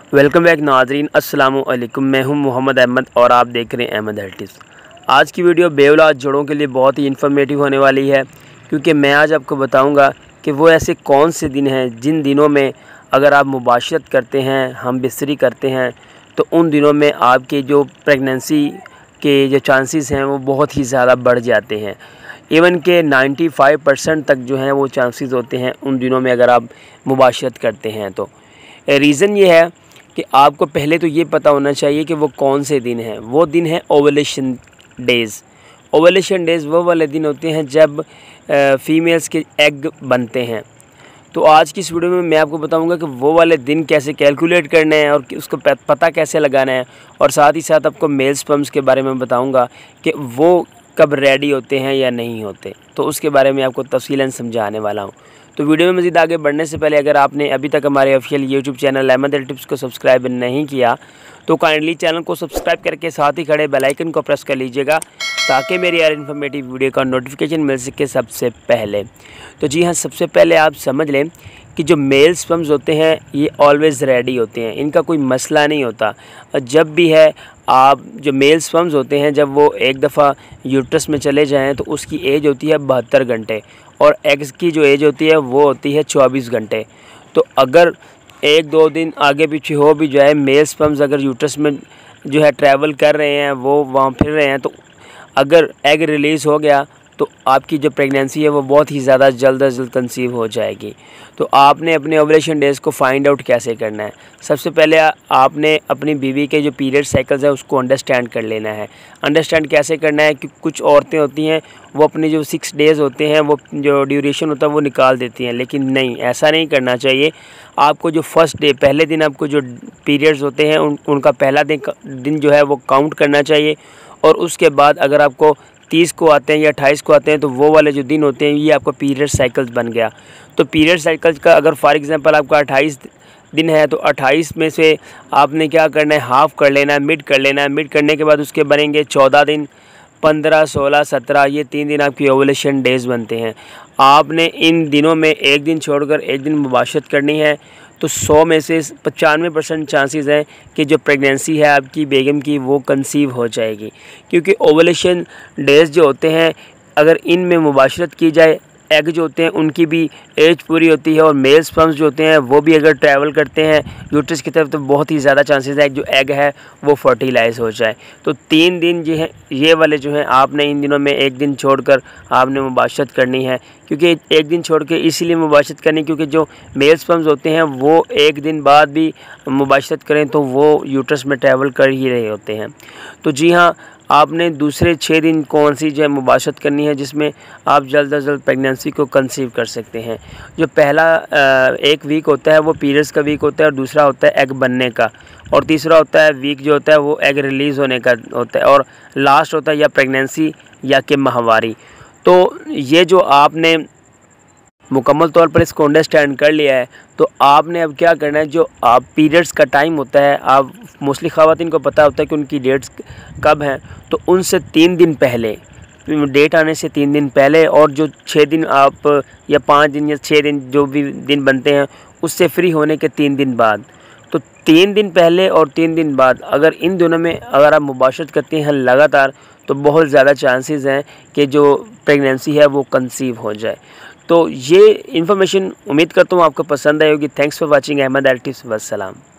Welcome back नाजरीन, अस्सलामु अलैकुम। मैं हूं मोहम्मद अहमद और आप देख रहे हैं अहमद हेल्थ टिप्स। आज की वीडियो बेऔलाद जोड़ों के लिए बहुत ही इन्फॉर्मेटिव होने वाली है, क्योंकि मैं आज आपको बताऊंगा कि वो ऐसे कौन से दिन हैं जिन दिनों में अगर आप मुबाशरत करते हैं, हम बिस्तरी करते हैं, तो उन दिनों में आपके जो प्रेगनेंसी के जो चांसेस हैं वो बहुत ही ज़्यादा बढ़ जाते हैं। इवन के 95% तक जो हैं वो चांसेस होते हैं उन दिनों में अगर आप मुबाशरत करते हैं। तो रीज़न ये है कि आपको पहले तो ये पता होना चाहिए कि वो कौन से दिन हैं। वो दिन है ओवुलेशन डेज़। ओवुलेशन डेज़ वो वाले दिन होते हैं जब फीमेल्स के एग बनते हैं। तो आज की इस वीडियो में मैं आपको बताऊंगा कि वो वाले दिन कैसे कैलकुलेट करने हैं और उसको पता कैसे लगाना है, और साथ ही साथ आपको मेल स्पर्म्स के बारे में बताऊंगा कि वो कब रेडी होते हैं या नहीं होते। तो उसके बारे में आपको तफसीलन समझाने वाला हूँ। तो वीडियो में मज़ीद आगे बढ़ने से पहले अगर आपने अभी तक हमारे official YouTube channel Ahmad health tips को सब्सक्राइब नहीं किया तो काइंडली चैनल को सब्सक्राइब करके साथ ही खड़े बेल आइकन को प्रेस कर लीजिएगा, ताकि मेरी हर इन्फॉर्मेटिव वीडियो का नोटिफिकेशन मिल सके सबसे पहले। तो जी हाँ, सबसे पहले आप समझ लें कि जो मेल स्पर्म्स होते हैं ये ऑलवेज़ रेडी होते हैं, इनका कोई मसला नहीं होता। जब भी है आप जो मेल स्पर्म्स होते हैं जब वो एक दफ़ा यूट्रस में चले जाएं तो उसकी एज होती है 72 घंटे, और एग्स की जो एज होती है वो होती है 24 घंटे। तो अगर एक दो दिन आगे पीछे हो भी जाए, मेल स्पर्म्स अगर यूट्रस में जो है ट्रैवल कर रहे हैं, वो वहाँ फिर रहे हैं, तो अगर एग रिलीज़ हो गया तो आपकी जो प्रेगनेंसी है वो बहुत ही ज़्यादा जल्द अज जल्द कंसीव हो जाएगी। तो आपने अपने ओवुलेशन डेज़ को फाइंड आउट कैसे करना है? सबसे पहले आपने अपनी बीवी के जो पीरियड साइकिल्स है उसको अंडरस्टैंड कर लेना है। अंडरस्टैंड कैसे करना है कि कुछ औरतें होती हैं वो अपने जो 6 डेज़ होते हैं वो जो ड्यूरेशन होता है वो निकाल देती हैं, लेकिन नहीं, ऐसा नहीं करना चाहिए। आपको जो फर्स्ट डे, पहले दिन आपको जो पीरियड्स होते हैं उनका पहला दिन जो है वो काउंट करना चाहिए, और उसके बाद अगर आपको 30 को आते हैं या 28 को आते हैं तो वो वाले जो दिन होते हैं ये आपका पीरियड साइकिल्स बन गया। तो पीरियड साइकिल्स का अगर फॉर एग्जांपल आपका 28 दिन है तो 28 में से आपने क्या करना है, हाफ़ कर लेना है, मिड कर लेना है। मिड करने के बाद उसके बनेंगे 14 दिन, 15, 16, 17, ये 3 दिन आपकी ओवुलेशन डेज़ बनते हैं। आपने इन दिनों में एक दिन छोड़कर एक दिन मुबाशरत करनी है, तो 100 में से 95% चांसेस हैं कि जो प्रेगनेंसी है आपकी बेगम की वो कंसीव हो जाएगी, क्योंकि ओवुलेशन डेज़ जो होते हैं अगर इनमें मुबाशरत की जाए, एग जो होते हैं उनकी भी एज पूरी होती है, और मेल स्पर्म्स जो होते हैं वो भी अगर ट्रैवल करते हैं यूट्रस की तरफ तो बहुत ही ज़्यादा चांसेस है जो एग है वो फर्टिलाइज़ हो जाए। तो 3 दिन जो है ये वाले जो हैं आपने इन दिनों में एक दिन छोड़कर आपने मुबाशरत करनी है, क्योंकि एक दिन छोड़ के इसीलिए मुबाशरत करनी क्योंकि जो मेल स्पर्म्स होते हैं वो एक दिन बाद भी मुबाशरत करें तो वो यूट्रस में ट्रैवल कर ही रहे होते हैं। तो जी हाँ, आपने दूसरे 6 दिन कौन सी जो है मुबाशरत करनी है जिसमें आप जल्द अज जल्द प्रेगनेंसी को कंसीव कर सकते हैं। जो पहला एक वीक होता है वो पीरियड्स का वीक होता है, और दूसरा होता है एग बनने का, और तीसरा होता है वीक जो होता है वो एग रिलीज़ होने का होता है, और लास्ट होता है या प्रेगनेंसी या कि माहवारी। तो ये जो आपने मुकम्मल तौर पर इसको अंडरस्टैंड कर लिया है, तो आपने अब क्या करना है, जो आप पीरियड्स का टाइम होता है, आप मोस्टली ख़वातीन को पता होता है कि उनकी डेट्स कब हैं, तो उनसे 3 दिन पहले, डेट आने से 3 दिन पहले, और जो 6 दिन आप या 5 दिन या 6 दिन जो भी दिन बनते हैं उससे फ्री होने के 3 दिन बाद, तो 3 दिन पहले और 3 दिन बाद अगर इन दोनों में अगर आप मुबाशरत करते हैं लगातार, तो बहुत ज़्यादा चांसेस हैं कि जो प्रेगनेंसी है वो कंसीव हो जाए। तो ये इन्फॉर्मेशन उम्मीद करता हूँ आपको पसंद आई होगी। Thanks for watching Ahmad health tips. वस्सलाम।